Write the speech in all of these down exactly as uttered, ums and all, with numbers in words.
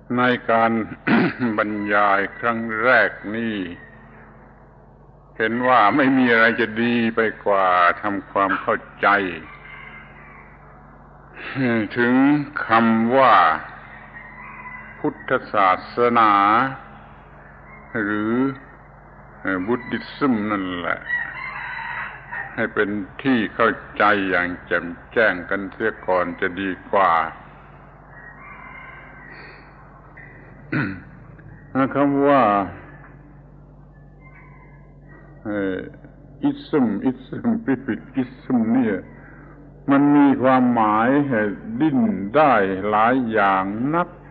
ในการ บรรยายครั้งแรกนี้เห็นว่าไม่มีอะไรจะดีไปกว่าทำความเข้าใจถึงคำว่าพุทธศาสนาหรือบุดดิซึมนั่นแหละให้เป็นที่เข้าใจอย่างแจ่มแจ้งกันเสียก่อนจะดีกว่าคำว่าอิสมอิสมปิปิดอิสมเนี่ยมันมีความหมายดิ้นได้หลายอย่างนัก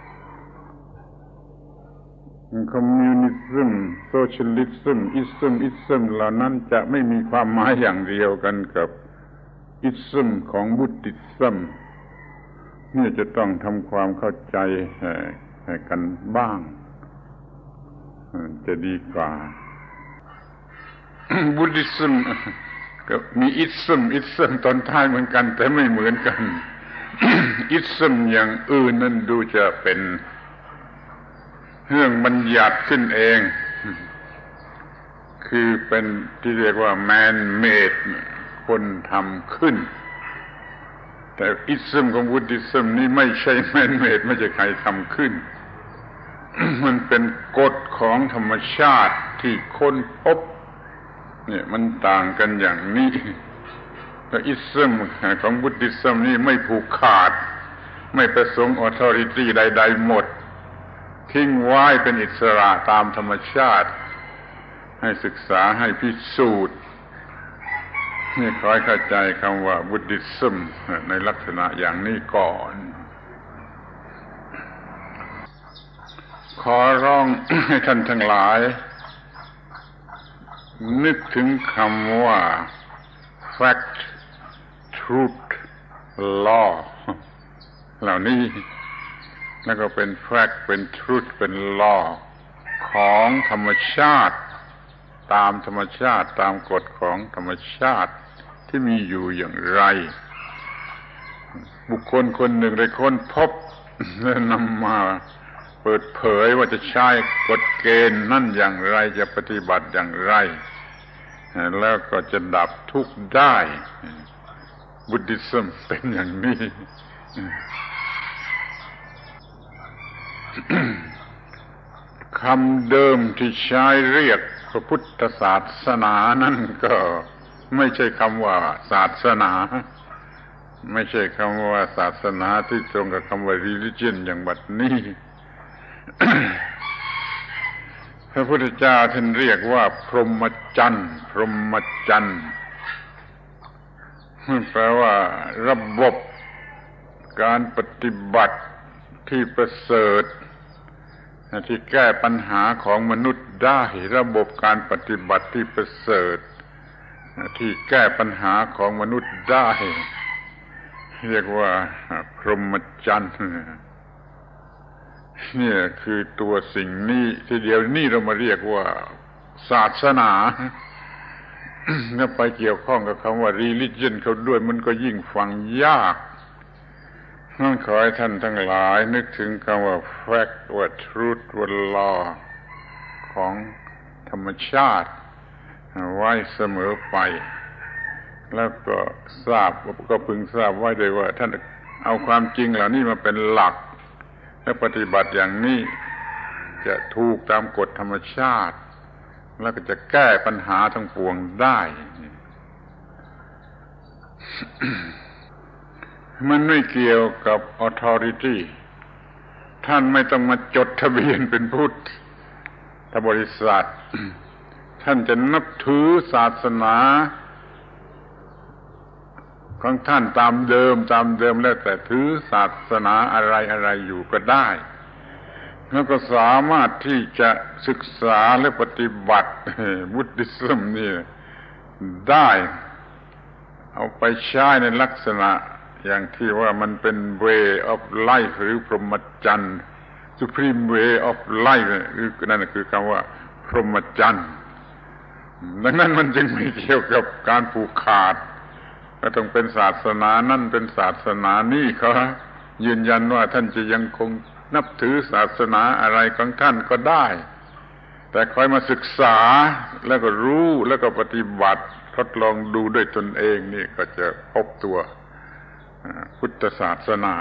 คอมมิวนิซึมโซเชียลิซึมอิสมอิสมเหล่านั้นจะไม่มีความหมายอย่างเดียวกันกับอิสมของบุตติซึมนี่จะต้องทำความเข้าใจให้กันบ้างจะดีกว่าบุดดิซึมก็มีอิสมอิสมตอนท้ายเหมือนกันแต่ไม่เหมือนกัน อิสมอย่างอื่นนั้นดูจะเป็นเรื่องบัญญัติขึ้นเองคือเป็นที่เรียกว่า man made คนทำขึ้นแต่อิสมของบุดดิซึมนี่ไม่ใช่ man made ไม่ใช่ใครทำขึ้น มันเป็นกฎของธรรมชาติที่ค้นพบเนี่ยมันต่างกันอย่างนี้แต่อิสมของบุดดิซึมนี่ไม่ผูกขาดไม่ประสงค์ authority ใดๆหมดทิ้งไว้เป็นอิสระตามธรรมชาติให้ศึกษาให้พิสูจน์นี่ขอให้เข้าใจคำว่าบุดดิซึมในลักษณะอย่างนี้ก่อนขอร้องให้ท่านทั้งหลายนึกถึงคำว่า fact truth law เหล่านี้แล้วก็เป็น fact เป็น truth เป็น law ของธรรมชาติตามธรรมชาติตามกฎของธรรมชาติที่มีอยู่อย่างไรบุคคลคนหนึ่งได้ค้นพบและนำมาเปิดเผยว่าจะใช้กฎเกณฑ์นั่นอย่างไรจะปฏิบัติอย่างไรแล้วก็จะดับทุกข์ได้บุดดิซึมเป็นอย่างนี้ คำเดิมที่ใช้เรียกพระพุทธศาสนานั่นก็ไม่ใช่คำว่าศาสนาไม่ใช่คำว่าศาสนาที่ตรงกับคำว่า religion อย่างบัดนี้ พระพุทธเจ้าท่านเรียกว่าพรหมจรรย์พรหมจรรย์แปลว่าระบบการปฏิบัติที่ประเสริฐที่แก้ปัญหาของมนุษย์ได้ระบบการปฏิบัติที่ประเสริฐที่แก้ปัญหาของมนุษย์ได้เรียกว่าพรหมจรรย์นี่คือตัวสิ่งนี้ทีเดียวนี่เรามาเรียกว่าศาสนาถ้าไปเกี่ยวข้องกับคำว่า religion เขาด้วยมันก็ยิ่งฟังยากนั่นขอให้ท่านทั้งหลายนึกถึงคำว่า fact ว่า truth ว่า law ของธรรมชาติไว้เสมอไปแล้วก็ทราบก็พึงทราบไว้เลยว่าท่านเอาความจริงเหล่านี้มาเป็นหลักและปฏิบัติอย่างนี้จะถูกตามกฎธรรมชาติแล้วก็จะแก้ปัญหาทั้งปวงได้ มันไม่เกี่ยวกับ authority ท่านไม่ต้องมาจดทะเบียนเป็นพุทธบริษัท ท่านจะนับถือศาสนาของท่านตามเดิมตามเดิมแล้วแต่ถือศาสนาอะไรอะไรอยู่ก็ได้แล้วก็สามารถที่จะศึกษาและปฏิบัติบุดดิซึมนี่ได้เอาไปใช้ในลักษณะอย่างที่ว่ามันเป็น way of life หรือพรหมจรรย์ supreme way of life คือนั่นคือคำว่าพรหมจรรย์ดังนั้นมันจึงไม่เกี่ยวกับการผูกขาดก็ต้องเป็นศาสนานั่นเป็นศาสนานี่เขายืนยันว่าท่านจะยังคงนับถือศาสนาอะไรของท่านก็ได้แต่คอยมาศึกษาแล้วก็รู้แล้วก็ปฏิบัติทดลองดูด้วยตนเองนี่ก็จะพบตัวพุทธศาสนา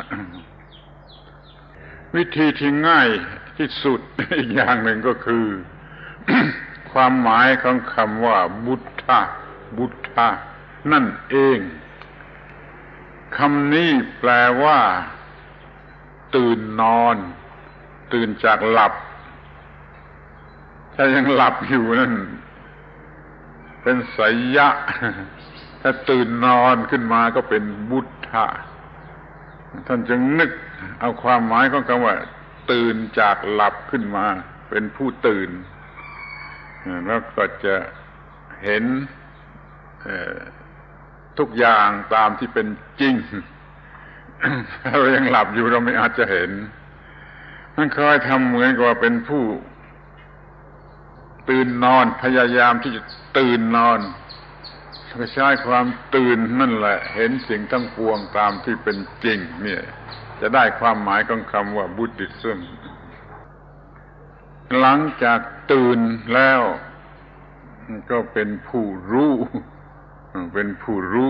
วิธีที่ง่ายที่สุดอีกอย่างหนึ่งก็คือ ความหมายของคำว่าบุตธะบุตธะนั่นเองคำนี้แปลว่าตื่นนอนตื่นจากหลับถ้ายังหลับอยู่นั่นเป็นไสยะถ้าตื่นนอนขึ้นมาก็เป็นบุตธะท่านจึงนึกเอาความหมายของคำว่าตื่นจากหลับขึ้นมาเป็นผู้ตื่นแล้วก็จะเห็นทุกอย่างตามที่เป็นจริงถ้าเรายังหลับอยู่เราไม่อาจจะเห็นมันคอยทำเหมือนกับว่าเป็นผู้ตื่นนอนพยายามที่จะตื่นนอนใช้ความตื่นนั่นแหละเห็นสิ่งทั้งปวงตามที่เป็นจริงเนี่ยจะได้ความหมายของคำว่าบุตติซึมหลังจากตื่นแล้วก็เป็นผู้รู้เป็นผู้รู้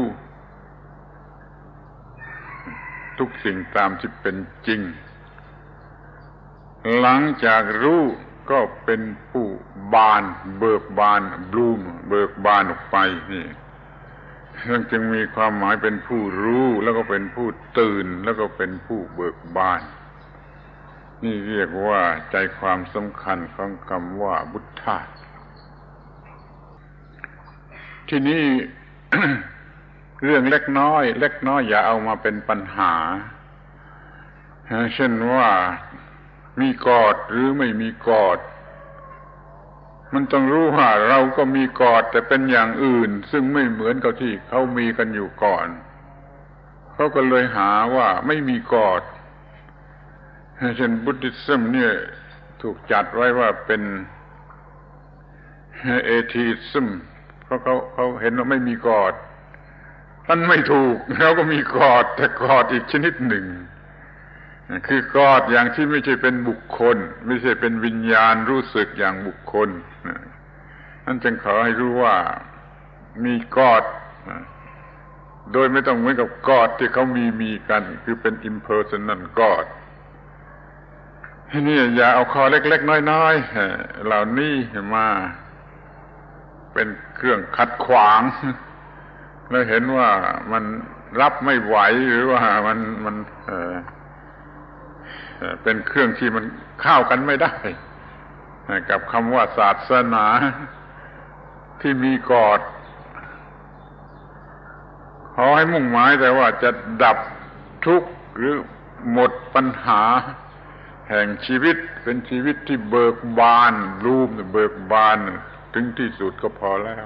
ทุกสิ่งตามที่เป็นจริงหลังจากรู้ก็เป็นผู้บานเบิกบานบลูมเบิกบานออกไปนี่นั่นจึงมีความหมายเป็นผู้รู้แล้วก็เป็นผู้ตื่นแล้วก็เป็นผู้เบิกบานนี่เรียกว่าใจความสำคัญของคำว่าบุตธะที่นี่ เรื่องเล็กน้อยเล็กน้อยอย่าเอามาเป็นปัญหาเช่นว่ามีกอดหรือไม่มีกอดมันต้องรู้ว่าเราก็มีกอดแต่เป็นอย่างอื่นซึ่งไม่เหมือนกับที่เขามีกันอยู่ก่อนเขาก็เลยหาว่าไม่มีกอดเช่นบุตติซึมเนี่ยถูกจัดไว้ว่าเป็นเอทีซึมเพราะเขาเขาเห็นว่าไม่มีกอดท่านไม่ถูกเราก็มีกอดแต่กอดอีกชนิดหนึ่งคือกอดอย่างที่ไม่ใช่เป็นบุคคลไม่ใช่เป็นวิญญาณรู้สึกอย่างบุคคลนั่นจึงขอให้รู้ว่ามีกอดโดยไม่ต้องเหมือนกับกอดที่เขามีมีกันคือเป็น impersonal กอดนี่อย่าเอาข้อเล็กๆน้อยๆเหล่านี้มาเป็นเครื่องขัดขวางแล้วเห็นว่ามันรับไม่ไหวหรือว่ามันมันเอ่อเป็นเครื่องที่มันเข้ากันไม่ได้กับคำว่าศาสนาที่มีกอดขอให้มุ่งหมายแต่ว่าจะดับทุกข์หรือหมดปัญหาแห่งชีวิตเป็นชีวิตที่เบิกบานรูปเบิกบานถึงที่สุดก็พอแล้ว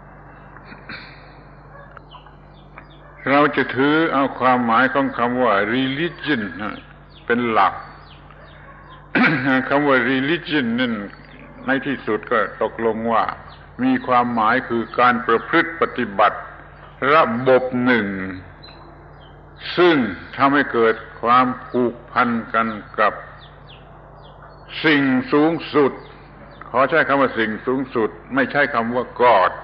เราจะถือเอาความหมายของคำว่า religion เป็นหลัก คำว่า religion นั่นในที่สุดก็ตกลงว่ามีความหมายคือการประพฤติปฏิบัติระบบหนึ่งซึ่งทำให้เกิดความผูกพันกันกับสิ่งสูงสุดขอใช้คำว่าสิ่งสูงสุดไม่ใช่คำว่ากอด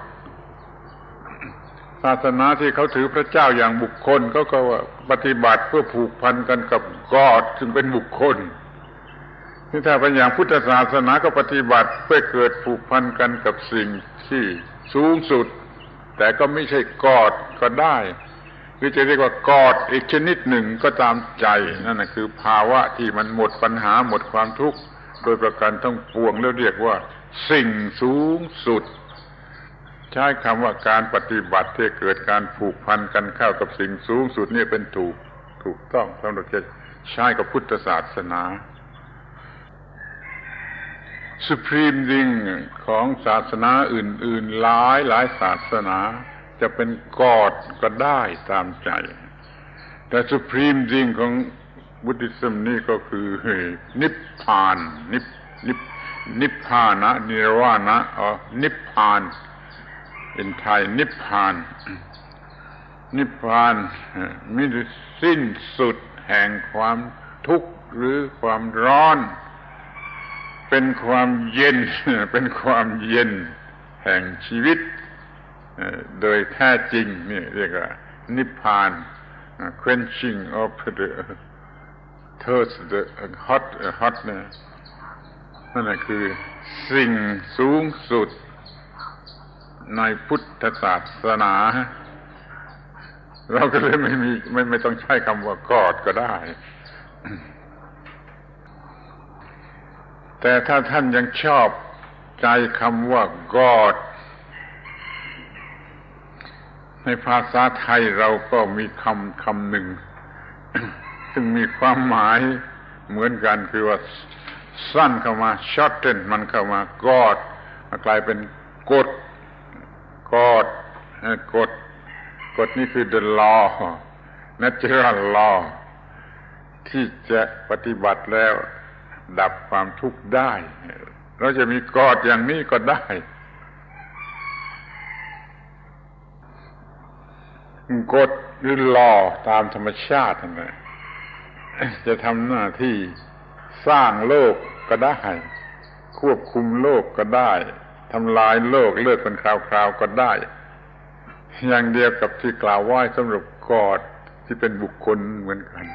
ศาสนาที่เขาถือพระเจ้าอย่างบุคคลเขาก็ว่าปฏิบัติเพื่อผูกพันกันกับกอดซึ่งเป็นบุคคลที่ถ้าเป็นอย่างพุทธศาสนาก็ปฏิบัติเพื่อเกิดผูกพันกันกับสิ่งที่สูงสุดแต่ก็ไม่ใช่กอดก็ได้หรือจะเรียกว่ากอดอีกชนิดหนึ่งก็ตามใจนั่นนะคือภาวะที่มันหมดปัญหาหมดความทุกข์โดยประการทั้งปวงแล้วเรียกว่าสิ่งสูงสุดใช้คำว่าการปฏิบัติที่เกิดการผูกพันกันเข้ากับสิ่งสูงสุดนี่เป็นถูกถูกต้องสำหรับจะใช้กับพุทธศาสนา Supreme thing ของศาสนาอื่นๆหลายหลายศาสนาจะเป็นกอดก็ได้ตามใจแต่ Supreme thing ของบุตติซึมนี่ก็คือนิพพานนิพนิพนิพพานะนิรวานะอ๋อนิพพานเป็นไทยนิพพานนิพพานมิได้สิ้นสุดแห่งความทุกข์หรือความร้อนเป็นความเย็นเป็นความเย็นแห่งชีวิตโดยแท้จริงนี่เรียกว่านิพพาน quenching of the thirst the hot hot นั่นคือสิ่งสูงสุดในพุทธศาสนาเราก็เลยไม่มีไม่ไม่ต้องใช้คำว่ากอดก็ได้แต่ถ้าท่านยังชอบใจคำว่ากอดในภาษาไทยเราก็มีคำคำหนึ่ง ซึ่งมีความหมายเหมือนกันคือว่าสั้นเข้ามา shorten มันเข้ามากอดกลายเป็นกฎกฎกฎกฎนี้คือ the law natural law ที่จะปฏิบัติแล้วดับความทุกข์ได้เราจะมีกฎอย่างนี้ก็ได้กฎหรือ law ตามธรรมชาตินั่นแหละจะทำหน้าที่สร้างโลกก็ได้ควบคุมโลกก็ได้ทำลายโลกเลิกเป็นคราวๆก็ได้อย่างเดียวกับที่กล่าวไว้สำหรับกอดที่เป็นบุคคลเหมือนกัน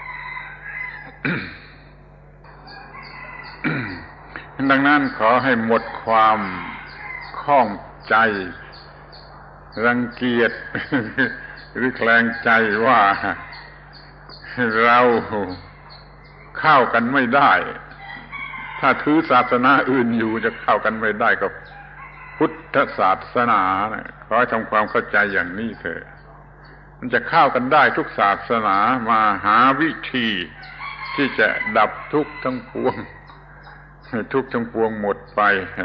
ดังนั้นขอให้หมดความข้องใจรังเกียจหรือแคลงใจว่าเราเข้ากันไม่ได้ถ้าถือศาสนาอื่นอยู่จะเข้ากันไม่ได้กับพุทธศาสนาขอให้ทำความเข้าใจอย่างนี้เถอะมันจะเข้ากันได้ทุกศาสนามาหาวิธีที่จะดับทุกข์ทั้งปวงให้ทุกข์ทั้งปวงหมดไป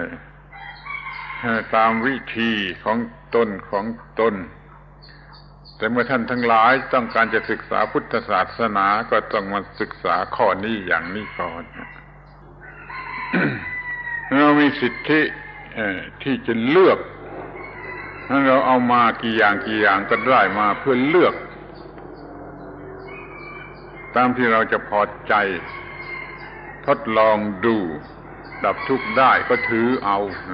ตามวิธีของตนของตนแต่เมื่อท่านทั้งหลายต้องการจะศึกษาพุทธศาสนาก็ต้องมาศึกษาข้อนี้อย่างนี้ก่อน เรามีสิทธิที่จะเลือกนั้นเราเอามากี่อย่างกี่อย่างก็ได้มาเพื่อเลือกตามที่เราจะพอใจทดลองดูดับทุกข์ได้ก็ถือเอา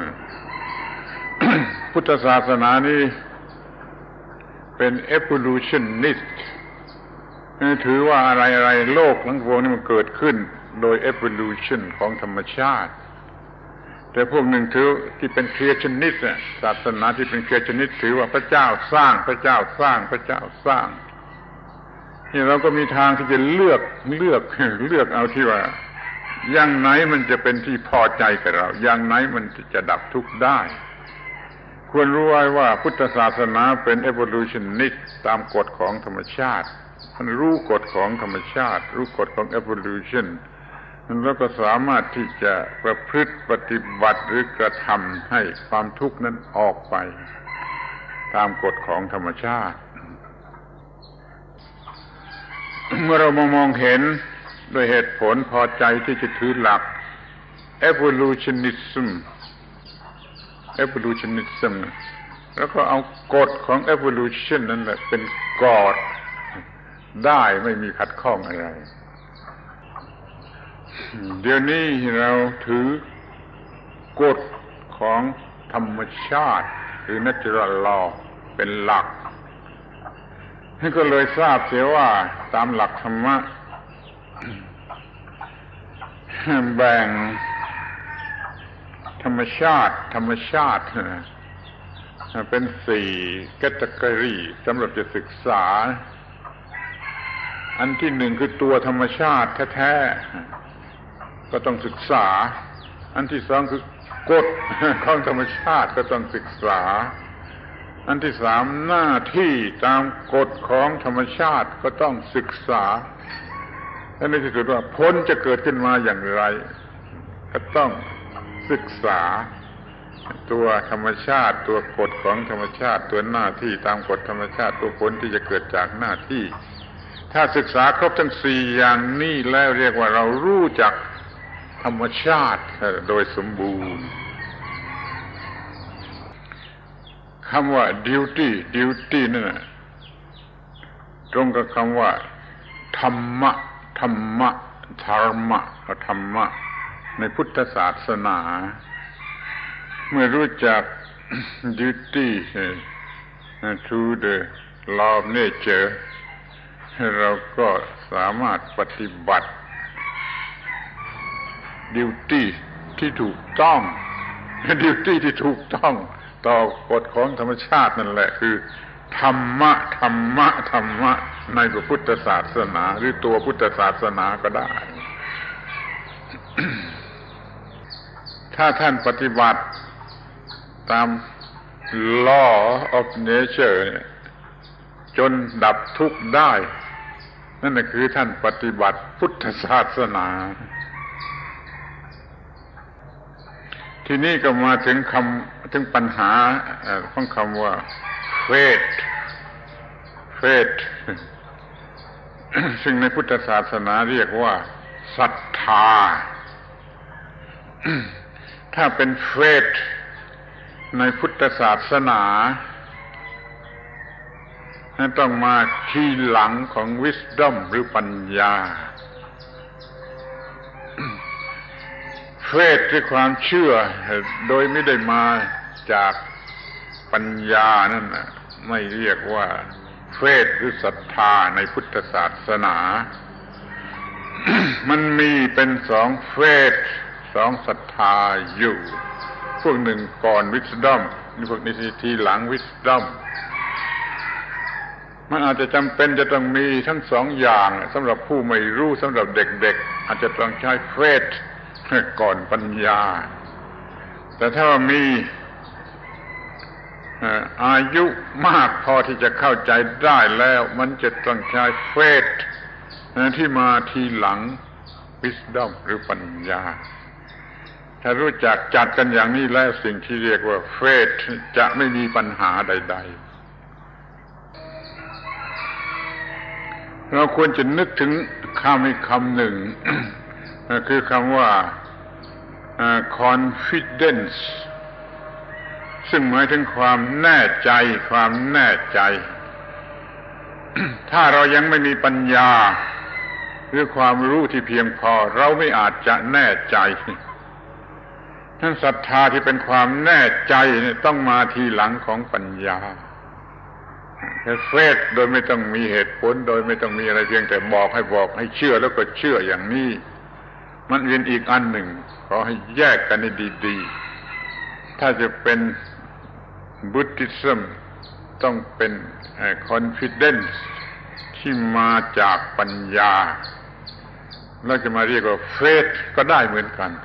พุทธศาสนานี้เป็น evolutionist ถือว่าอะไรๆโลกทั้งปวงนี้มันเกิดขึ้นโดย evolution ของธรรมชาติแต่พวกหนึ่งถือที่เป็น creationist ศาสนาที่เป็น creationist ถือว่าพระเจ้าสร้างพระเจ้าสร้างพระเจ้าสร้างนี่เราก็มีทางที่จะเลือกเลือกเลือกเอาที่ว่าอย่างไหนมันจะเป็นที่พอใจกับเราอย่างไหนมันจะดับทุกข์ได้ควรรู้ไว้ว่าพุทธศาสนาเป็น evolutionist ตามกฎของธรรมชาติมันรู้กฎของธรรมชาติรู้กฎของ evolution แล้วก็สามารถที่จะประพฤติปฏิบัติหรือกระทำให้ความทุกข์นั้นออกไปตามกฎของธรรมชาติ เมื่อเรามามองเห็นโดยเหตุผลพอใจที่จะถือหลัก evolutionism evolutionism แล้วก็เอากฎของ evolution นั่นแหละเป็นกฎได้ไม่มีขัดข้องอะไรเดี๋ยวนี้เราถือกฎของธรรมชาติหรือ natural law เป็นหลักก็เลยทราบเสียว่าตามหลักธรรมะแบ่งธรรมชาติธรรมชาติเป็นสี่แคตตากรีสำหรับจะศึกษาอันที่หนึ่งคือตัวธรรมชาติแท้ๆก็ต้องศึกษาอันที่สองคือกฎของธรรมชาติก็ต้องศึกษาอันที่สามหน้าที่ตามกฎของธรรมชาติก็ต้องศึกษาและในที่สุดว่าผลจะเกิดขึ้นมาอย่างไรก็ต้องศึกษาตัวธรรมชาติตัวกฎของธรรมชาติตัวหน้าที่ตามกฎธรรมชาติตัวผลที่จะเกิดจากหน้าที่ถ้าศึกษาครบทั้งสี่อย่างนี้แล้วเรียกว่าเรารู้จักธรรมชาติโดยสมบูรณ์คำว่า duty duty นั่นน่ะตรงกับคำว่าธรรมะธรรมะธรรมะธรรมะในพุทธศาสนาเมื่อรู้จัก duty to the law of nature เราก็สามารถปฏิบัติ duty ที่ถูกต้อง duty ที่ถูกต้องต่อกฎของธรรมชาตินั่นแหละคือธรรมะธรรมะธรรมะในพระพุทธศาสนาหรือตัวพุทธศาสนาก็ได้ ถ้าท่านปฏิบัติตาม law of nature เนี่ยจนดับทุกข์ได้นั่นน่ะคือท่านปฏิบัติพุทธศาสนาทีนี้ก็มาถึงคำถึงปัญหาของคำว่า faith faith ซึ่งในพุทธศาสนาเรียกว่าศรัทธา ถ้าเป็น faith ในพุทธศาสนาต้องมาทีหลังของ wisdom หรือปัญญา faith คือความเชื่อโดยไม่ได้มาจากปัญญานั่นน่ะไม่เรียกว่า faith หรือศรัทธาในพุทธศาสนา มันมีเป็นสอง faith สองศรัทธาอยู่พวกหนึ่งก่อน wisdom นี่พวกนี้ทีหลัง wisdom มันอาจจะจำเป็นจะต้องมีทั้งสองอย่างสำหรับผู้ไม่รู้สำหรับเด็กๆอาจจะต้องใช้ faith ก่อนปัญญาแต่ถ้าว่ามีอายุมากพอที่จะเข้าใจได้แล้วมันจะต้องใช้ faith ที่มาทีหลัง wisdom หรือปัญญาถ้ารู้จักจัดกันอย่างนี้แล้วสิ่งที่เรียกว่า faith จะไม่มีปัญหาใดๆเราควรจะนึกถึงคำอีกคำหนึ่ง คือคำว่า confidence ซึ่งหมายถึงความแน่ใจความแน่ใจ ถ้าเรายังไม่มีปัญญาหรือความรู้ที่เพียงพอเราไม่อาจจะแน่ใจทั้งศรัทธาที่เป็นความแน่ใจต้องมาทีหลังของปัญญาเฟซโดยไม่ต้องมีเหตุผลโดยไม่ต้องมีอะไรเพียงแต่บอกให้บอกให้เชื่อแล้วก็เชื่ออย่างนี้มันเป็นอีกอันหนึ่งขอให้แยกกันให้ดีๆถ้าจะเป็น Buddhism ต้องเป็น confidence ที่มาจากปัญญาแล้วจะมาเรียกว่า faith ก็ได้เหมือนกัน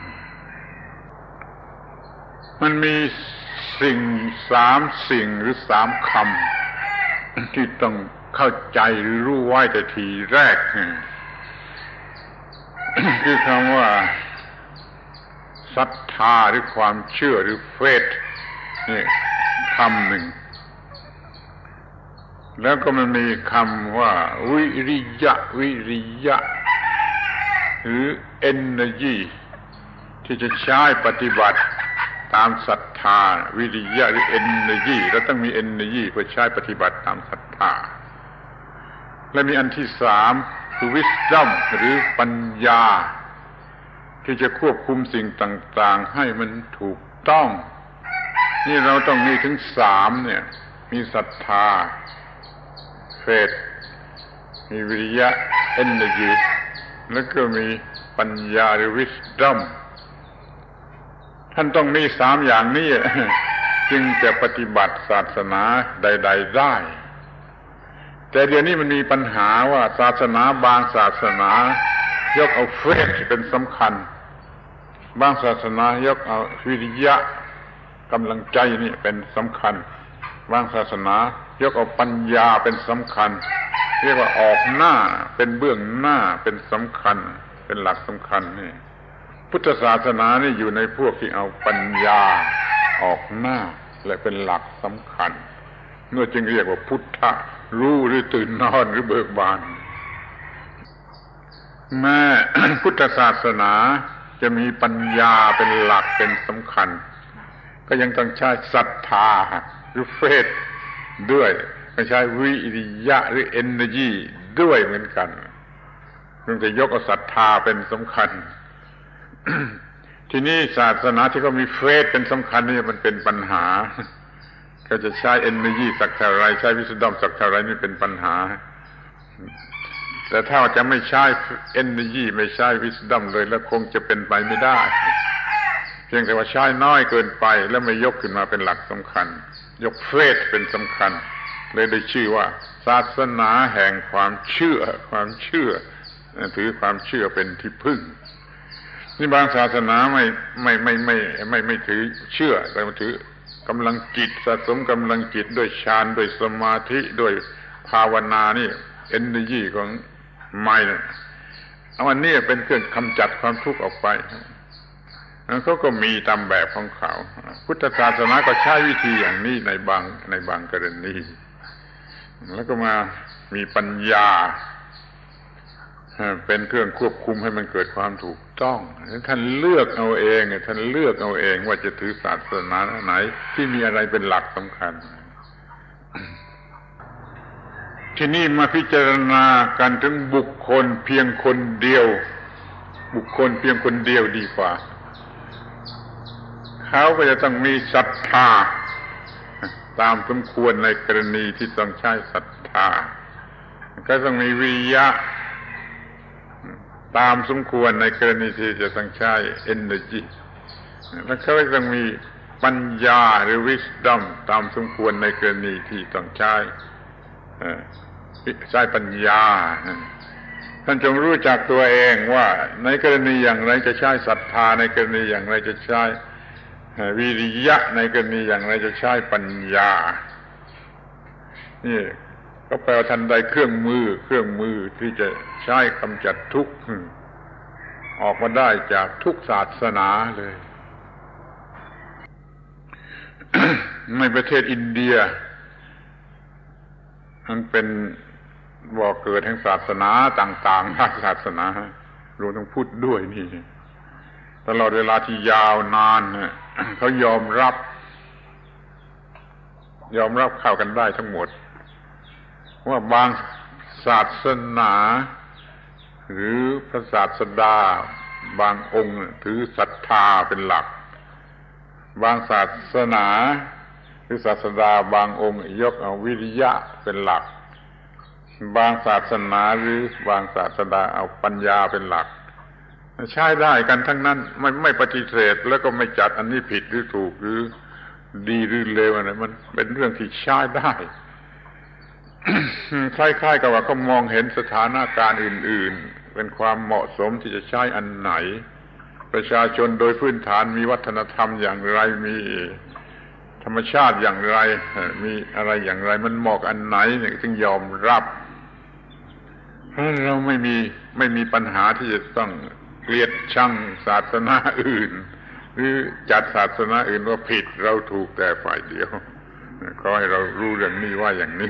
มันมีสิ่งสามสิ่งหรือสามคำที่ต้องเข้าใจหรือรู้ไว้แต่ทีแรก คือคำว่าศรัทธาหรือความเชื่อหรือ faith นี่คำหนึ่งแล้วก็มันมีคำว่าวิริยะวิริยะหรือ energy ที่จะใช้ปฏิบัติตามศรัทธาวิริยะหรือ energy เราต้องมี energy เพื่อใช้ปฏิบัติตามศรัทธาและมีอันที่สามคือ wisdom หรือปัญญาที่จะควบคุมสิ่งต่างๆให้มันถูกต้องนี่เราต้องมีถึงสามเนี่ยมีศรัทธา faith มีวิริยะ energy แล้วก็มีปัญญาหรือ wisdomท่านต้องมีสามอย่างนี้จึงจะปฏิบัติศาสนาใดๆได้แต่เดี๋ยวนี้มันมีปัญหาว่าศาสนาบางศาสนายกเอาเฟซเป็นสำคัญบางศาสนายกเอาวิริยะกำลังใจนี่เป็นสำคัญบางศาสนายกเอาปัญญาเป็นสำคัญเรียกว่าออกหน้าเป็นเบื้องหน้าเป็นสำคัญเป็นหลักสำคัญนี่พุทธศาสนานี่อยู่ในพวกที่เอาปัญญาออกหน้าและเป็นหลักสำคัญเมื่อจึงเรียกว่าพุทธะรู้หรือตื่นนอนหรือเบิกบานแม้ พุทธศาสนาจะมีปัญญาเป็นหลักเป็นสำคัญก็ยังต้องใช้ศรัทธาหรือเฟซด้วยไม่ใช้วิริยะหรือ energy ด้วยเหมือนกันเพียงแต่ยกเอาศรัทธาเป็นสำคัญ ที่นี่ศาสนาที่เขามีเฟซเป็นสำคัญนี่มันเป็นปัญหาเขาจะใช้ energy สักเท่าไรใช้ wisdom สักเท่าไรนี่เป็นปัญหาแต่ถ้าจะไม่ใช้ energy ไม่ใช้ wisdom เลยแล้วคงจะเป็นไปไม่ได้เพียงแต่ว่าใช้น้อยเกินไปแล้วไม่ยกขึ้นมาเป็นหลักสำคัญยกเฟซเป็นสำคัญเลยได้ชื่อว่าศาสนาแห่งความเชื่อความเชื่อถือความเชื่อเป็นที่พึ่งนี่บางศาสนาไม่ไม่ไม่ไม่ไม่ไม่ถือเชื่อแต่มาถือกำลังจิตสะสมกำลังจิตด้วยฌานด้วยสมาธิด้วยภาวนานี่เอเนอร์จีของไม้นะเอาอันนี้เป็นเครื่องกำจัดความทุกข์ออกไปเขาก็มีตามแบบของเขาพุทธศาสนาก็ใช้วิธีอย่างนี้ในบางในบางกรณีแล้วก็มามีปัญญาเป็นเครื่องควบคุมให้มันเกิดความถูกต้องท่านเลือกเอาเองท่านเลือกเอาเองว่าจะถือศาสนาไหนที่มีอะไรเป็นหลักสำคัญที่นี่มาพิจารณากันถึงบุคคลเพียงคนเดียวบุคคลเพียงคนเดียวดีกว่าเขาก็จะต้องมีศรัทธาตามสมควรในกรณีที่ต้องใช้ศรัทธาก็ต้องมีวิริยะตามสมควรในกรณีที่จะต้องใช้ energy แล้วเขาก็ต้องมีปัญญาหรือ wisdom ตามสมควรในกรณีที่ต้องใช้ใช้ปัญญาท่านจงรู้จักตัวเองว่าในกรณีอย่างไรจะใช้ศรัทธาในกรณีอย่างไรจะใช้วิริยะในกรณีอย่างไรจะใช้ปัญญานี่ก็แปลว่าท่านได้เครื่องมือเครื่องมือที่จะใช้กำจัดทุกข์ออกมาได้จากทุกศาสนาเลย ในประเทศอินเดียมันเป็นบ่อเกิดแห่งศาสนาต่างๆหลายศาสนารวมทั้งพุทธด้วยนี่ตลอดเวลาที่ยาวนานเขายอมรับยอมรับเข้ากันได้ทั้งหมดว่าบางศาสนาหรือพระศาสดาบางองค์ถือศรัทธาเป็นหลักบางศาสนาหรือศาสดาบางองค์ยกเอาวิริยะเป็นหลักบางศาสนาหรือบางศาสดาเอาปัญญาเป็นหลักใช้ได้กันทั้งนั้นไม่ไม่ปฏิเสธแล้วก็ไม่จัดอันนี้ผิดหรือถูกหรือดีหรือเลวอะไรมันเป็นเรื่องที่ใช้ได้ คล้ายๆกับว่าเขามองเห็นสถานการณ์อื่นๆเป็นความเหมาะสมที่จะใช้อันไหนประชาชนโดยพื้นฐานมีวัฒนธรรมอย่างไรมีธรรมชาติอย่างไรมีอะไรอย่างไรมันเหมาะอันไหนเนี่ยจึงยอมรับเราไม่มีไม่มีปัญหาที่จะต้องเกลียดชังศาสนาอื่นหรือจัดศาสนาอื่นว่าผิดเราถูกแต่ฝ่ายเดียวขอให้เรารู้เรื่องนี้ว่าอย่างนี้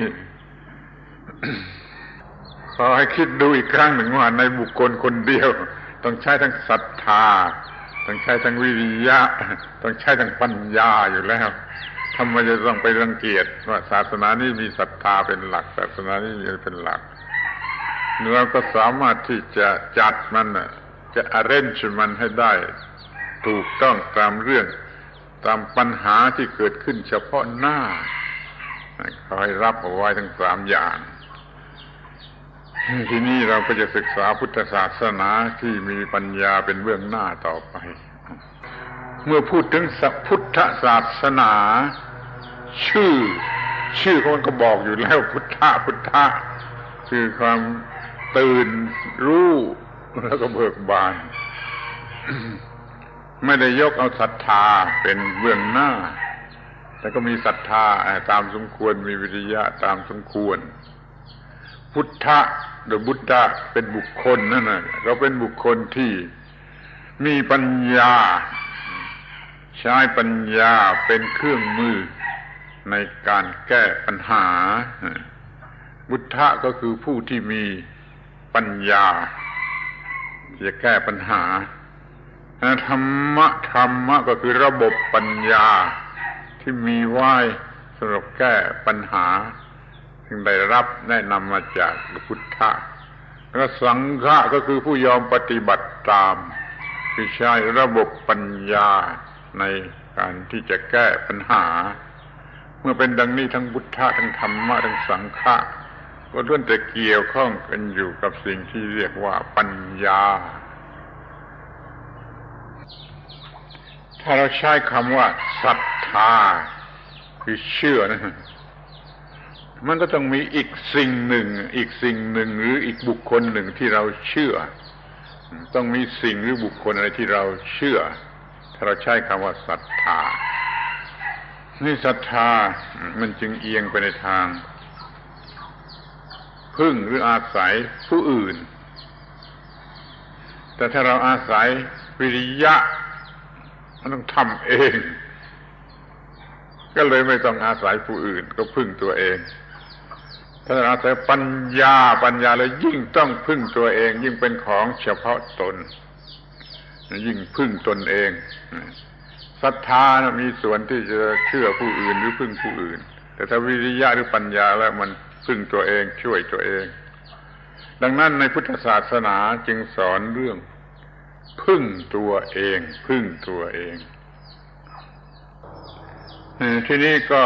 ขอให้คิดดูอีกครั้งหนึ่งว่าในบุคคลคนเดียวต้องใช้ทั้งศรัทธาต้องใช้ทั้งวิริยะต้องใช้ทั้งปัญญาอยู่แล้วทำไมจะต้องไปรังเกียจว่าศาสนานี้มีศรัทธาเป็นหลักศาสนานี้เป็นหลักเราก็สามารถที่จะจัดมันจะ arrange มันให้ได้ถูกต้องตามเรื่องตามปัญหาที่เกิดขึ้นเฉพาะหน้าขอให้รับเอาไว้ทั้งสามอย่างทีนี้เราก็จะศึกษาพุทธศาสนาที่มีปัญญาเป็นเบื้องหน้าต่อไปเมื่อพูดถึงพุทธศาสนาชื่อชื่อของมันก็บอกอยู่แล้วพุทธะพุทธะคือความตื่นรู้แล้วก็เบิกบานไม่ได้ยกเอาศรัทธาเป็นเบื้องหน้าแต่ก็มีศรัทธาตามสมควรมีวิริยะตามสมควรพุทธะหรือบุตตะเป็นบุคคลนั่นน่ะเราเป็นบุคคลที่มีปัญญาใช้ปัญญาเป็นเครื่องมือในการแก้ปัญหาบุตตะก็คือผู้ที่มีปัญญาจะแก้ปัญหาธรรมะธรรมะก็คือระบบปัญญาที่มีไว้สำหรับแก้ปัญหาซึ่งได้รับแนะนำมาจากพุทธะก็และสังฆะก็คือผู้ยอมปฏิบัติตามคือใช้ระบบปัญญาในการที่จะแก้ปัญหาเมื่อเป็นดังนี้ทั้งพุทธะทั้งธรรมะทั้งสังฆะก็ล้วนแต่เกี่ยวข้องกันอยู่กับสิ่งที่เรียกว่าปัญญาถ้าเราใช้คำว่าศรัทธาคือเชื่อนะมันก็ต้องมีอีกสิ่งหนึ่งอีกสิ่งหนึ่งหรืออีกบุคคลหนึ่งที่เราเชื่อต้องมีสิ่งหรือบุคคลอะไรที่เราเชื่อถ้าเราใช้คำว่าศรัทธานี่ศรัทธามันจึงเอียงไปในทางพึ่งหรืออาศัยผู้อื่นแต่ถ้าเราอาศัยวิริยะมันต้องทำเองก็เลยไม่ต้องอาศัยผู้อื่นก็พึ่งตัวเองถ้าเราอาศัยปัญญาปัญญาเลยยิ่งต้องพึ่งตัวเองยิ่งเป็นของเฉพาะตนยิ่งพึ่งตนเองศรัทธานะมีส่วนที่จะเชื่อผู้อื่นหรือพึ่งผู้อื่นแต่ถ้าวิริยะหรือปัญญาแล้วมันพึ่งตัวเองช่วยตัวเองดังนั้นในพุทธศาสนาจึงสอนเรื่องพึ่งตัวเองพึ่งตัวเองทีนี้ก็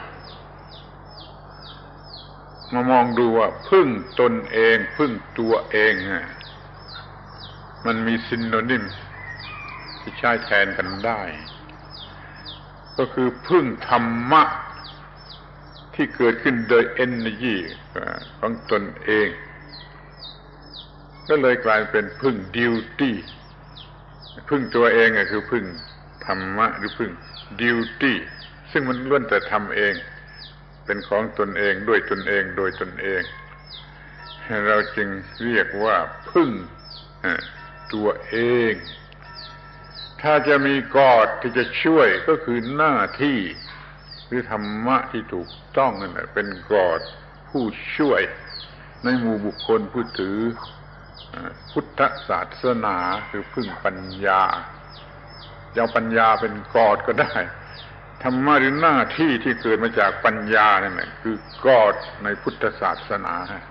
มามองดูว่าพึ่งตนเองพึ่งตัวเองมันมีซินโนนิมที่ใช้แทนกันได้ก็คือพึ่งธรรมะที่เกิดขึ้นโดย energy ของตนเองก็เลยกลายเป็นพึ่ง duty พึ่งตัวเองก็คือพึ่งธรรมะหรือพึ่ง duty ซึ่งมันล้วนแต่ทำเองเป็นของตนเองด้วยตนเองโดยตนเองเราจึงเรียกว่าพึ่งตัวเองถ้าจะมีกอดที่จะช่วยก็คือหน้าที่หรือธรรมะที่ถูกต้องนั่นแหละเป็นกอดผู้ช่วยในหมู่บุคคลผู้ถือพุทธศาสนาคือพึ่งปัญญาจะเอาปัญญาเป็นกอดก็ได้ธรรมะหรือหน้าที่ที่เกิดมาจากปัญญานั่นแหละคือกอดในพุทธศาสนา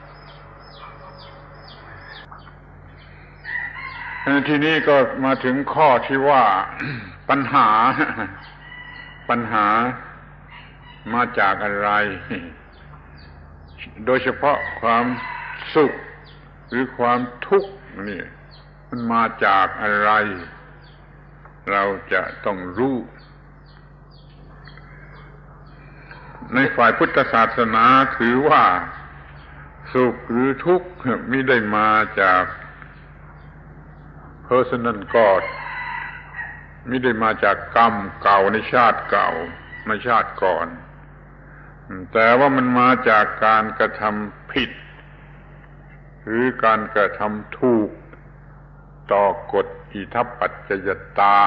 ทีนี้ก็มาถึงข้อที่ว่าปัญหาปัญหามาจากอะไรโดยเฉพาะความสุขหรือความทุกข์นี่มันมาจากอะไรเราจะต้องรู้ในฝ่ายพุทธศาสนาถือว่าสุขหรือทุกข์ไม่ได้มาจาก personal god ไม่ได้มาจากกรรมเก่าในชาติเก่าในชาติก่อนแต่ว่ามันมาจากการกระทำผิดหรือการกระทำถูกต่อกฎอิทัปปัจจยตา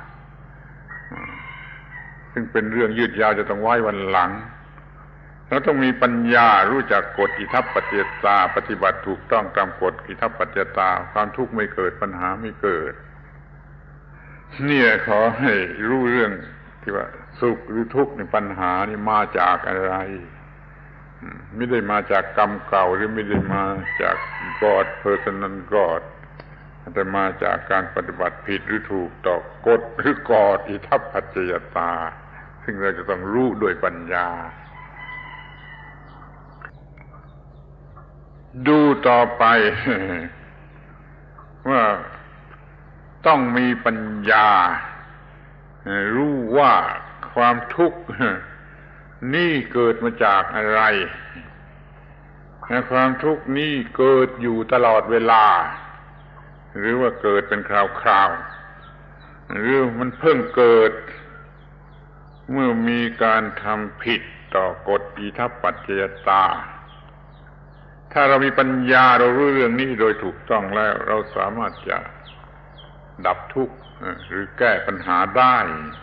ซึ่งเป็นเรื่องยืดยาวจะต้องไว้วันหลังเราต้องมีปัญญารู้จักกฎอิทัปปัจจยตาปฏิบัติถูกต้องตามกฎอิทัปปัจจยตาความทุกข์ไม่เกิดปัญหาไม่เกิดเนี่ยขอให้รู้เรื่องที่ว่าสุขหรือทุกข์ในปัญหานี่มาจากอะไรไม่ได้มาจากกรรมเก่าหรือไม่ได้มาจากกอดเพอร์ซันนัลกอดแต่มาจากการปฏิบัติผิดหรือถูกต่อกฎหรือกอดอิทัปปัจจยตาซึ่งเราจะต้องรู้ด้วยปัญญาดูต่อไปว่าต้องมีปัญญารู้ว่าความทุกข์นี่เกิดมาจากอะไรความทุกข์นี่เกิดอยู่ตลอดเวลาหรือว่าเกิดเป็นคราวๆหรือมันเพิ่งเกิดเมื่อมีการทำผิดต่อกฎอิทัปปัจจยตาถ้าเรามีปัญญาเรารู้เรื่องนี้โดยถูกต้องแล้วเราสามารถจะดับทุกข์หรือแก้ปัญหาได้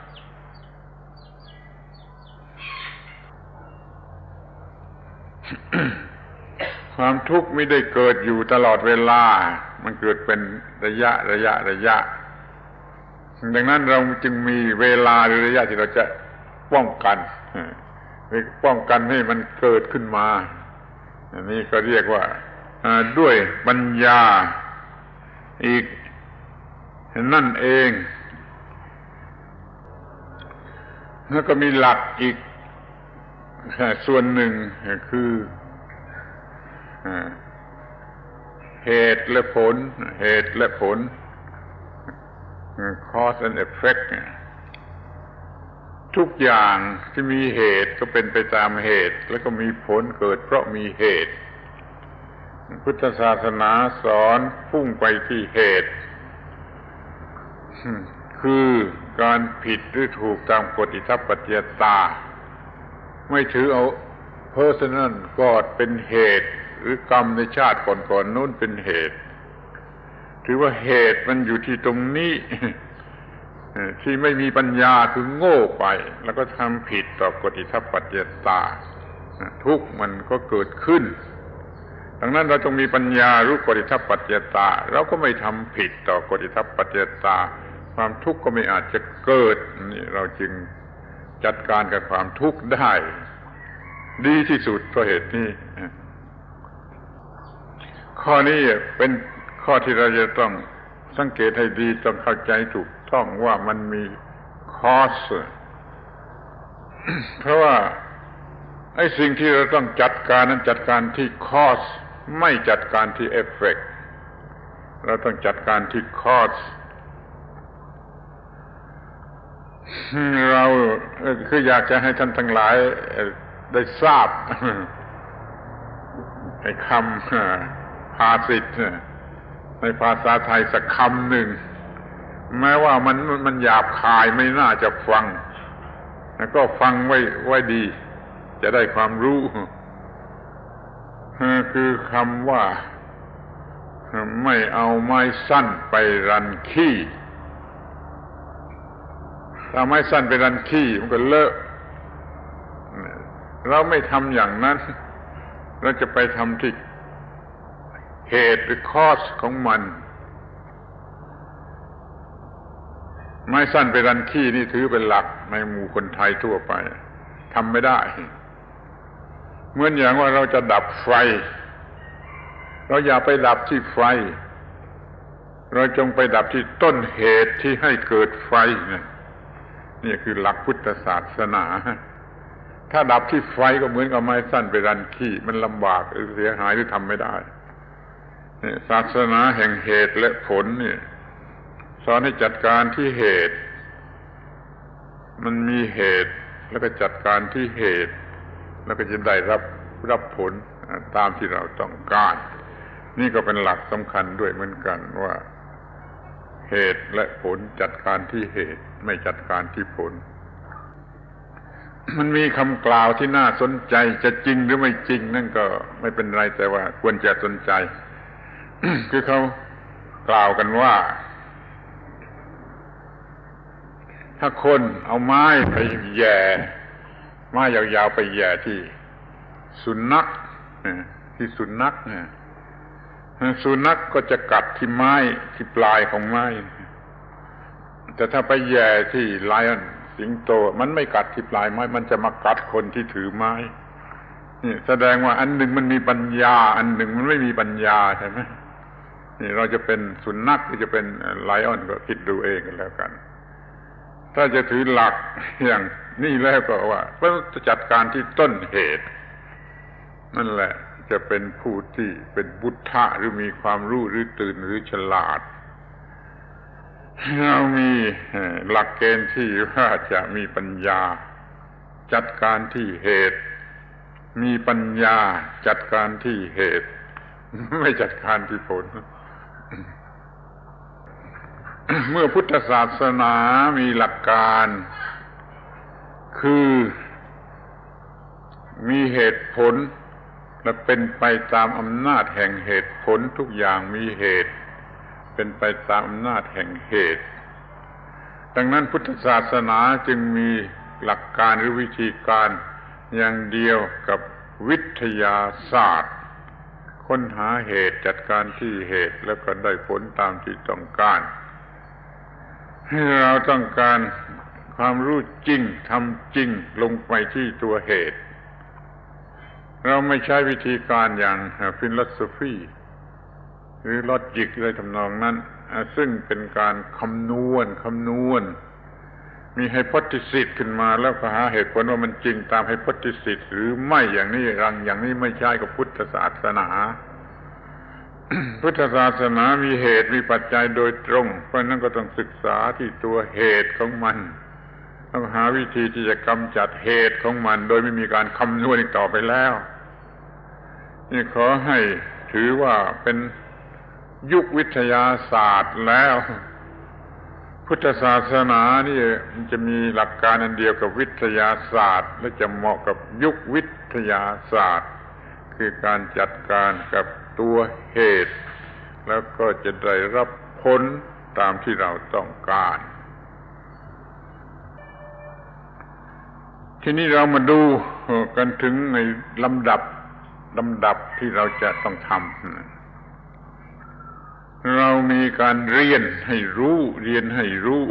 ความทุกข์ไม่ได้เกิดอยู่ตลอดเวลามันเกิดเป็นระยะระยะระยะดังนั้นเราจึงมีเวลาหรือระยะที่เราจะป้องกันป้องกันให้มันเกิดขึ้นมาอันนี้ก็เรียกว่าด้วยปัญญาอีกนั่นเองแล้วก็มีหลักอีกส่วนหนึ่งคือเหตุและผลเหตุและผล cause and effect ทุกอย่างที่มีเหตุก็เป็นไปตามเหตุแล้วก็มีผลเกิดเพราะมีเหตุพุทธศาสนาสอนพุ่งไปที่เหตุคือการผิดหรือถูกตามกฎอิทัปปัจจยตาไม่ถือเอา personal ก็เป็นเหตุหรือกรรมในชาติก่อนๆ นู้นเป็นเหตุถือว่าเหตุมันอยู่ที่ตรงนี้ที่ไม่มีปัญญาคือโง่ไปแล้วก็ทำผิดต่อกฎอิทัปปัจจยตาทุกข์มันก็เกิดขึ้นดังนั้นเราต้องมีปัญญารู้กฎอิทัปปัจจยตาเราก็ไม่ทำผิดต่อกฎอิทัปปัจจยตาความทุกข์ก็ไม่อาจจะเกิดนี่เราจึงจัดการกับความทุกข์ได้ดีที่สุดเพราะเหตุนี้ข้อนี้เป็นข้อที่เราจะต้องสังเกตให้ดีต้องเข้าใจถูกต้องว่ามันมี cause เพราะว่าไอ้สิ่งที่เราต้องจัดการนั้นจัดการที่ cause ไม่จัดการที่ effect เราต้องจัดการที่ cause เราคืออยากจะให้ท่านทั้งหลายได้ทราบไอ้คำภาษิตในภาษาไทยสักคำหนึ่งแม้ว่ามันมันหยาบคายไม่น่าจะฟังก็ฟังไว้ไว้ดีจะได้ความรู้คือคำว่าไม่เอาไม้สั้นไปรันขี้ถ้าไม้สั้นไปรันขี้มันก็เลอะเราไม่ทำอย่างนั้นเราจะไปทำที่เหตุหรือ cause ของมันไม้สั้นไปรันขี้นี่ถือเป็นหลักในหมู่คนไทยทั่วไปทำไม่ได้เหมือนอย่างว่าเราจะดับไฟเราอย่าไปดับที่ไฟเราจงไปดับที่ต้นเหตุที่ให้เกิดไฟนี่นี่คือหลักพุทธศาสนาถ้าดับที่ไฟก็เหมือนกับไม้สั้นไปรันขี้มันลำบากหรือเสียหายหรือทำไม่ได้ศาสนาแห่งเหตุและผลนี่สอนให้จัดการที่เหตุมันมีเหตุแล้วก็จัดการที่เหตุแล้วก็จะได้รับรับผลตามที่เราต้องการนี่ก็เป็นหลักสำคัญด้วยเหมือนกันว่าเหตุและผลจัดการที่เหตุไม่จัดการที่ผลมันมีคำกล่าวที่น่าสนใจจะจริงหรือไม่จริงนั่นก็ไม่เป็นไรแต่ว่าควรจะสนใจ คือเขากล่าวกันว่าถ้าคนเอาไม้ไปแย่ไม้ยาวๆไปแย่ที่สุนัขที่สุนัขเนี่ยสุนัขก็จะกัดที่ไม้ที่ปลายของไม้แต่ถ้าไปแย่ที่ไลออนสิงโตมันไม่กัดที่ปลายไม้มันจะมากัดคนที่ถือไม้นี่แสดงว่าอันหนึ่งมันมีปัญญาอันหนึ่งมันไม่มีปัญญาใช่ไหมนี่เราจะเป็นสุนัขหรือจะเป็นไลออนก็คิดดูเองกันแล้วกันถ้าจะถือหลักอย่างนี้แล้วก็ว่าเราจะจัดการที่ต้นเหตุนั่นแหละจะเป็นผู้ที่เป็นบุตถะหรือมีความรู้หรือตื่นหรือฉลาดเรามีหลักเกณฑ์ที่ว่าจะมีปัญญาจัดการที่เหตุมีปัญญาจัดการที่เหตุไม่จัดการที่ผล เมื่อพุทธศาสนามีหลักการคือมีเหตุผลและเป็นไปตามอำนาจแห่งเหตุผลทุกอย่างมีเหตุเป็นไปตามอำนาจแห่งเหตุดังนั้นพุทธศาสนาจึงมีหลักการหรือวิธีการอย่างเดียวกับวิทยาศาสตร์ค้นหาเหตุจัดการที่เหตุแล้วก็ได้ผลตามที่ต้องการให้เราต้องการความรู้จริงทำจริงลงไปที่ตัวเหตุเราไม่ใช้วิธีการอย่างฟิโลโซฟีหรือลอจิกอะไรทำนองนั้นซึ่งเป็นการคำนวณคำนวณมีไฮโพธีซิสขึ้นมาแล้วก็หาเหตุผลว่ามันจริงตามไฮโพธีซิสหรือไม่อย่างนี้รังอย่างนี้ไม่ใช่กับพุทธศาสนา พุทธศาสนามีเหตุมีปัจจัยโดยตรงเพราะนั้นก็ต้องศึกษาที่ตัวเหตุของมันต้องหาวิธีที่จะกำจัดเหตุของมันโดยไม่มีการคำนวณอีกต่อไปแล้วนี่ขอให้ถือว่าเป็นยุควิทยาศาสตร์แล้วพุทธศาสนานี่มันจะมีหลักการอันเดียวกับวิทยาศาสตร์และจะเหมาะกับยุควิทยาศาสตร์คือการจัดการกับตัวเหตุแล้วก็จะได้รับผลตามที่เราต้องการทีนี้เรามาดูกันถึงในลำดับลำดับที่เราจะต้องทำเรามีการเรียนให้รู้เรียนให้รู้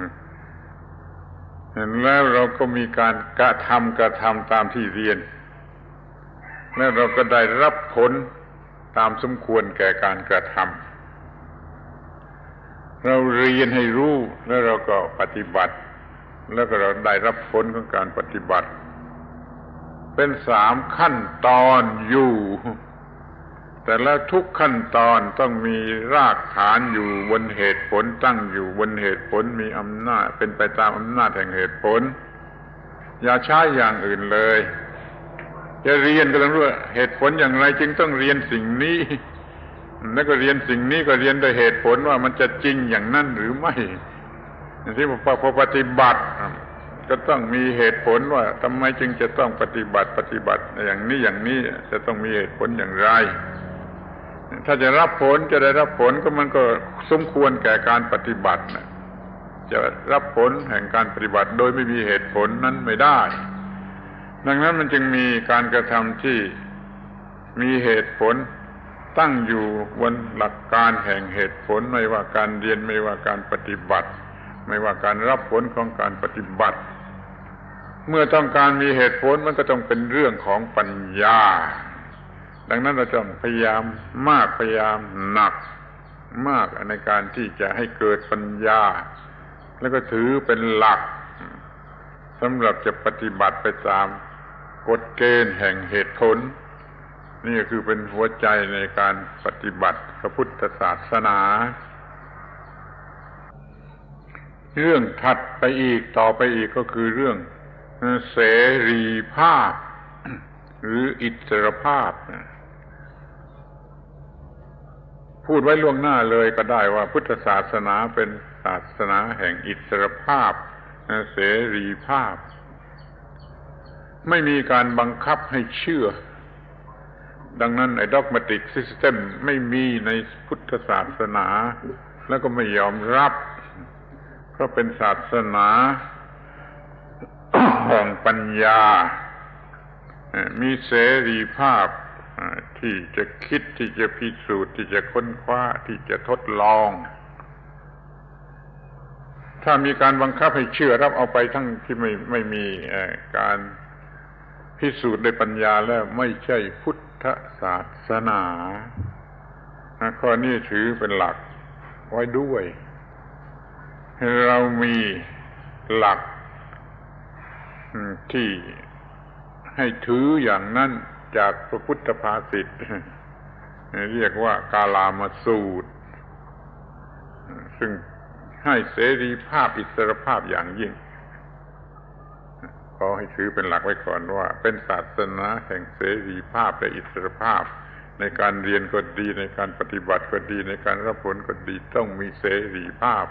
แล้วเราก็มีการกระทำกระทำตามที่เรียนแล้วเราก็ได้รับผลตามสมควรแก่การกระทำเราเรียนให้รู้แล้วเราก็ปฏิบัติแล้วก็เราได้รับผลของการปฏิบัติเป็นสามขั้นตอนอยู่แต่แล้วทุกขั้นตอนต้องมีรากฐานอยู่บนเหตุผลตั้งอยู่บนเหตุผลมีอำนาจเป็นไปตามอำนาจแห่งเหตุผลอย่าใช้อย่างอื่นเลยจะเรียนก็ต้องรู้เหตุผลอย่างไรจึงต้องเรียนสิ่งนี้แล้วก็เรียนสิ่งนี้ก็เรียนด้วยเหตุผลว่ามันจะจริงอย่างนั้นหรือไม่ที่พอปฏิบัติก็ต้องมีเหตุผลว่าทำไมจึงจะต้องปฏิบัติปฏิบัติอย่างนี้อย่างนี้จะต้องมีเหตุผลอย่างไรถ้าจะรับผลจะได้รับผลก็มันก็สมควรแก่การปฏิบัตินะจะรับผลแห่งการปฏิบัติโดยไม่มีเหตุผลนั้นไม่ได้ดังนั้นมันจึงมีการกระทำที่มีเหตุผลตั้งอยู่บนหลักการแห่งเหตุผลไม่ว่าการเรียนไม่ว่าการปฏิบัติไม่ว่าการรับผลของการปฏิบัติเมื่อต้องการมีเหตุผลมันก็ต้องเป็นเรื่องของปัญญาดังนั้นเราต้องพยายามมากพยายามหนักมากในการที่จะให้เกิดปัญญาแล้วก็ถือเป็นหลักสำหรับจะปฏิบัติไปตามกฎเกณฑ์แห่งเหตุผลนี่ก็คือเป็นหัวใจในการปฏิบัติพระพุทธศาสนาเรื่องถัดไปอีกต่อไปอีกก็คือเรื่องเสรีภาพหรืออิสรภาพพูดไว้ล่วงหน้าเลยก็ได้ว่าพุทธศาสนาเป็นศาสนาแห่งอิสรภาพเสรีภาพไม่มีการบังคับให้เชื่อดังนั้นไอ้ dogmatic system ไม่มีในพุทธศาสนาแล้วก็ไม่ยอมรับเพราะเป็นศาสนาแห่งปัญญามีเสรีภาพที่จะคิดที่จะพิสูจน์ที่จะค้นคว้าที่จะทดลองถ้ามีการบังคับให้เชื่อรับเอาไปทั้งที่ไม่ไม่มีการพิสูจน์ด้วยปัญญาแล้วไม่ใช่พุทธศาสนาข้อนี้ถือเป็นหลักไว้ด้วยเรามีหลักที่ให้ถืออย่างนั้นจากพระพุทธภาษิตเรียกว่ากาลามสูตรซึ่งให้เสรีภาพอิสรภาพอย่างยิ่งขอให้ถือเป็นหลักไว้ก่อนว่าเป็นศาสนาแห่งเสรีภาพและอิสรภาพในการเรียนก็ดีในการปฏิบัติก็ดีในการรับผลก็ดีต้องมีเสรีภาพ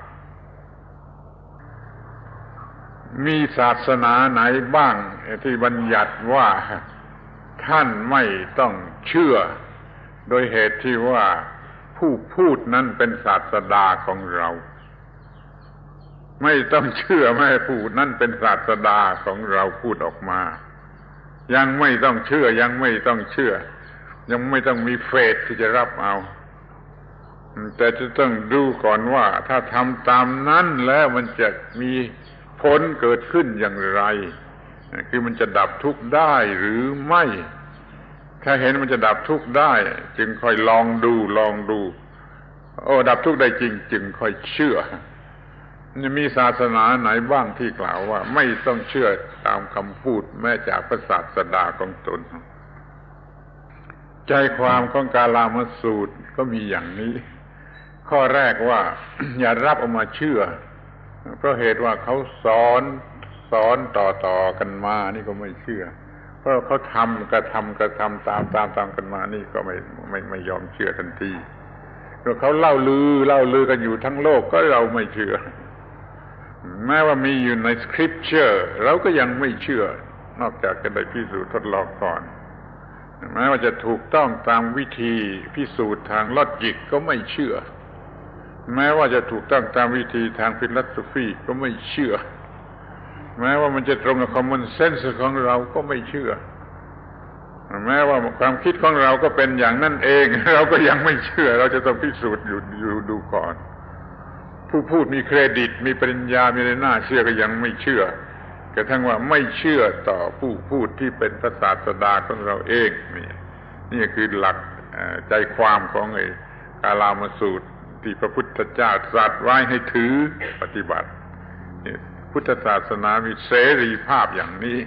มีศาสนาไหนบ้างที่บัญญัติว่าท่านไม่ต้องเชื่อโดยเหตุที่ว่าผู้พูดนั้นเป็นศาสดาของเราไม่ต้องเชื่อแม้ผู้นั้นเป็นศาสดาของเราพูดออกมายังไม่ต้องเชื่อยังไม่ต้องเชื่อยังไม่ต้องมีเฟซที่จะรับเอาแต่จะต้องดูก่อนว่าถ้าทำตามนั้นแล้วมันจะมีผลเกิดขึ้นอย่างไรคือมันจะดับทุกข์ได้หรือไม่ถ้าเห็นมันจะดับทุกข์ได้จึงค่อยลองดูลองดูโอ้ดับทุกข์ได้จริงจึงค่อยเชื่อมีศาสนาไหนบ้างที่กล่าวว่าไม่ต้องเชื่อตามคำพูดแม้จากพระศาสดาของตนใจความของกาลามสูตรก็มีอย่างนี้ข้อแรกว่า อย่ารับเอามาเชื่อเพราะเหตุว่าเขาสอนสอนต่อๆกันมานี่ก็ไม่เชื่อเพราะเขาทำกระทำกระทำตามตามตามกันมานี่ก็ไม่ไม่ไม่ยอมเชื่อทันทีเพราะเขาเล่าลือเล่าลือกันอยู่ทั้งโลกก็เราไม่เชื่อแม้ว่ามีอยู่ในสคริปเจอร์เราก็ยังไม่เชื่อนอกจากจะได้พิสูจน์ทดลองก่อนแม้ว่าจะถูกต้องตามวิธีพิสูจน์ทางลอจิกก็ไม่เชื่อแม้ว่าจะถูกต้องตามวิธีทางฟิลโสฟีก็ไม่เชื่อแม้ว่ามันจะตรงกับคอมมอนเซนส์ของเราก็ไม่เชื่อแม้ว่าความคิดของเราก็เป็นอย่างนั้นเองเราก็ยังไม่เชื่อเราจะต้องพิสูจน์อยู่อยู่ดูก่อนผู้พูดมีเครดิตมีปริญญามีอะไรน่าเชื่อก็ยังไม่เชื่อกระทั่งว่าไม่เชื่อต่อผู้พูดที่เป็นพระศาสดาของเราเองนี่นี่คือหลักใจความของไอ้กาลามสูตรที่พระพุทธเจ้าตรัสไว้ให้ถือปฏิบัติพุทธศาสนามีเสรีภาพอย่างนี้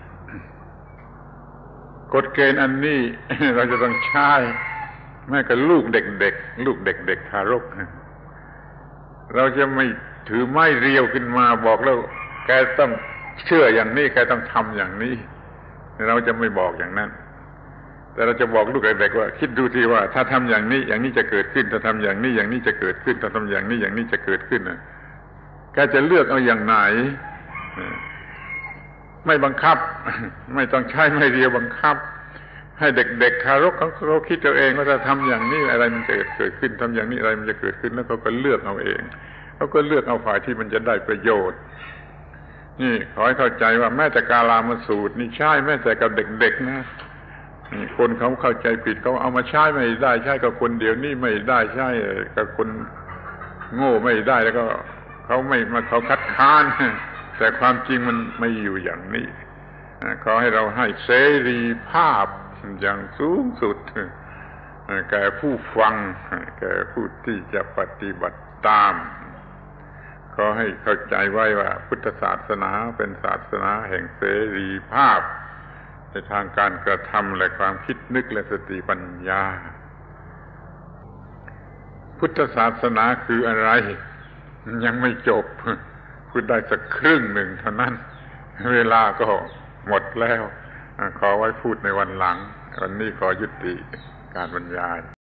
กฎเกณฑ์อันนี้เราจะต้องใช้แม้กับลูกเด็กๆลูกเด็กๆทารกเราจะไม่ถือไม้เรียวขึ้นมาบอกแล้วแกต้องเชื่ออย่างนี้แกต้องทำอย่างนี้เราจะไม่บอกอย่างนั้นแต่เราจะบอกลูกเด็กๆว่าคิดดูทีว่าถ้าทำอย่างนี้อย่างนี้จะเกิดขึ้นถ้าทำอย่างนี้อย่างนี้จะเกิดขึ้นถ้าทำอย่างนี้อย่างนี้จะเกิดขึ้นนะแกจะเลือกเอาอย่างไหนไม่บังคับไม่ต้องใช้ไม้เรียวบังคับให้เด็กๆทารกเขาคิดเอาเองว่าถ้าทำอย่างนี้อะไรมันจะเกิดขึ้นทำอย่างนี้อะไรมันจะเกิดขึ้นแล้วเขาก็เลือกเอาเองเขาก็เลือกเอาฝ่ายที่มันจะได้ประโยชน์นี่ขอให้เข้าใจว่าแม้แต่กาลามสูตรนี่ใช่แม้แต่กับเด็กๆนะนี่คนเขาเข้าใจผิดเขาเอามาใช้ไม่ได้ใช้กับคนเดียวนี่ไม่ได้ใช้กับคนโง่ไม่ได้แล้วก็เขาไม่มาเขาคัดค้านแต่ความจริงมันไม่อยู่อย่างนี้ขอให้เราให้เสรีภาพอย่างสูงสุดแก่ผู้ฟังแก่ผู้ที่จะปฏิบัติตามขอให้เข้าใจไว้ว่าพุทธศาสนาเป็นศาสนาแห่งเสรีภาพในทางการกระทำและความคิดนึกและสติปัญญาพุทธศาสนาคืออะไรยังไม่จบพูดได้สักครึ่งหนึ่งเท่านั้นเวลาก็หมดแล้วขอไว้พูดในวันหลังวันนี้ขอยุติการบรรยาย